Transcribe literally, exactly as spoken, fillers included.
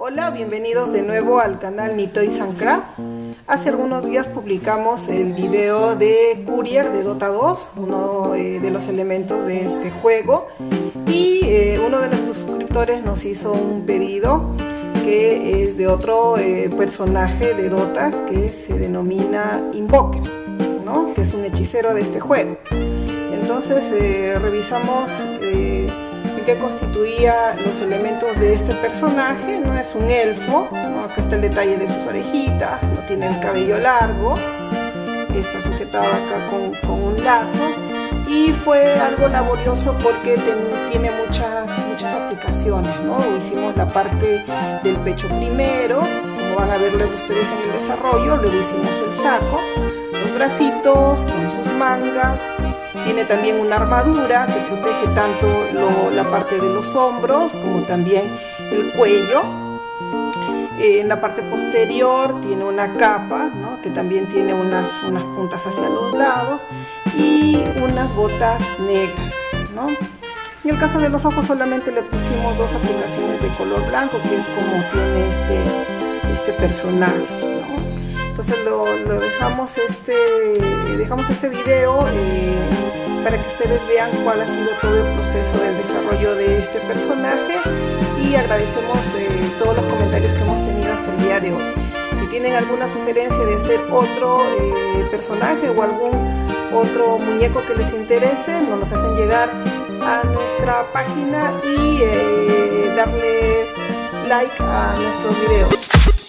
Hola, bienvenidos de nuevo al canal Nitoys and Craft. Hace algunos días publicamos el video de Courier de Dota dos, uno eh, de los elementos de este juego, y eh, uno de nuestros suscriptores nos hizo un pedido que es de otro eh, personaje de Dota que se denomina Invoker, ¿no? Que es un hechicero de este juego. Entonces eh, revisamos eh, que constituía los elementos de este personaje. No es un elfo, ¿no? Acá está el detalle de sus orejitas, no tiene el cabello largo, está sujetado acá con, con un lazo, y fue algo laborioso porque ten, tiene muchas, muchas aplicaciones, ¿no? Hicimos la parte del pecho primero, como van a ver luego ustedes en el desarrollo, luego hicimos el saco, los bracitos con sus mangas. Tiene también una armadura que protege tanto lo, la parte de los hombros como también el cuello. Eh, en la parte posterior tiene una capa, ¿no? Que también tiene unas, unas puntas hacia los lados y unas botas negras, ¿no? En el caso de los ojos solamente le pusimos dos aplicaciones de color blanco, que es como tiene este, este personaje, ¿no? Entonces lo, lo dejamos este dejamos este video eh, para que ustedes vean cuál ha sido todo el proceso del desarrollo de este personaje, y agradecemos eh, todos los comentarios que hemos tenido hasta el día de hoy. Si tienen alguna sugerencia de hacer otro eh, personaje o algún otro muñeco que les interese, nos los hacen llegar a nuestra página y eh, darle like a nuestros videos.